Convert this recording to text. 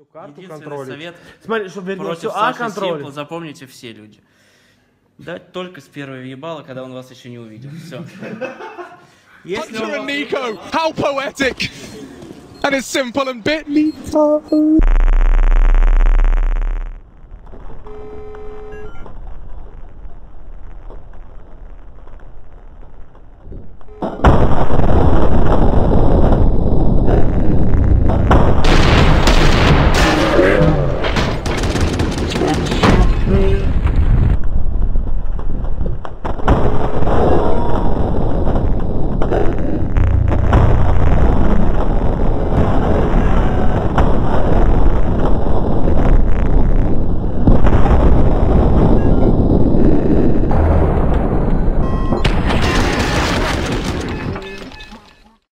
Единственный совет. Смотри, чтобы вернуть Против все А Саши контроль. Симпла запомните все люди. Дать только с первого ебала, когда он вас еще не увидел. Все. Hunter and Nico, how poetic! And it's simple and bit Nico.